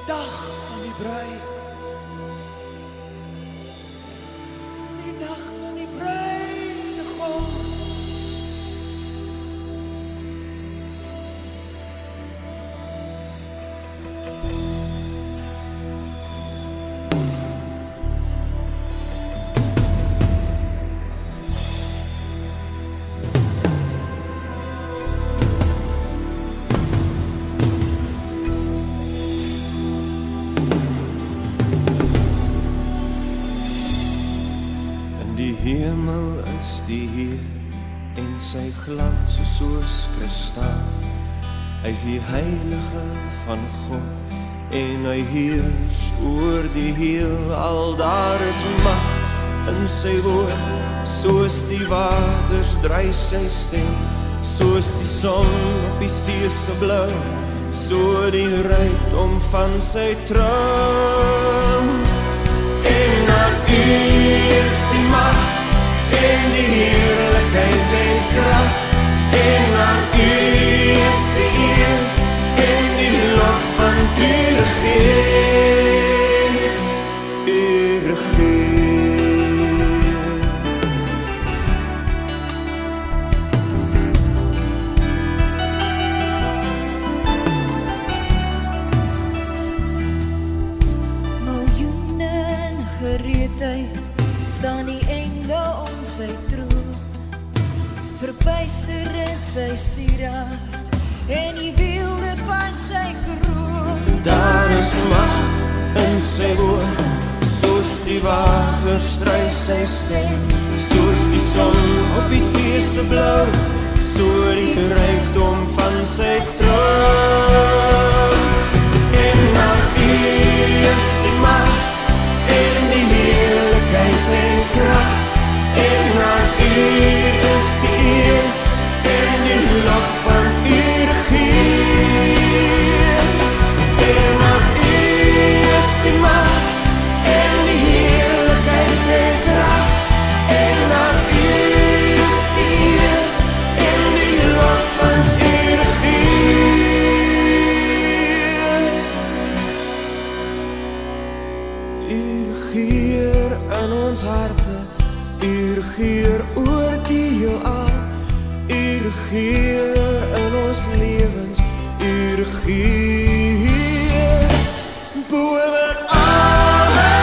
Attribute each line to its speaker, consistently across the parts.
Speaker 1: dag van die bruid. Die dag van die bruidegom.
Speaker 2: Die hemel is die Heer en sy glans is soos kristaal. Hy is die heilige van God en hy heers oor die heelal. Daar is mag in sy woord, soos die waters dryf sy stem, soos die son op die see se blou, so die rykdom van sy troon. En aan U is die mag en die heerlikheid en krag, en aan U is die eer en die lof van U regeer. U regeer.
Speaker 3: Miljoene in gereedheid staan die engele om sy troon, verbuister in sy sieraad en die wielde van sy kroon.
Speaker 2: Daar is mag in sy woord, soos die water stryf sy stem, soos die son op die see se blou, so die rykdom van sy troon. En aan U is die mag en die heerlikheid en krag, en aan U is die eer en die lof van U regeer. En aan U is die mag en die heerlikheid en krag, en aan U is die eer en die lof van U regeer. U regeer in ons harte, U regeer oor die heelal, U regeer in ons lewens, U regeer boven alles.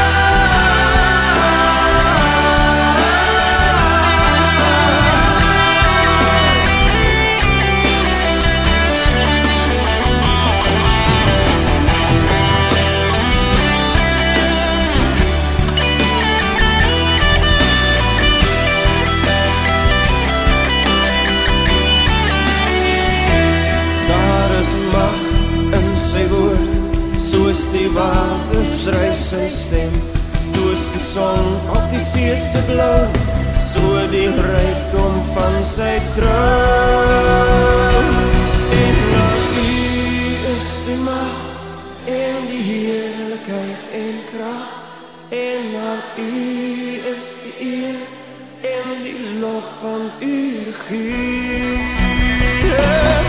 Speaker 2: Soos die waters dryf sy stem, soos die son op die see se blou, so die rykdom van sy troon. En aan U is die mag en die heerlikheid en krag, en aan U is die eer en die lof van U regeer.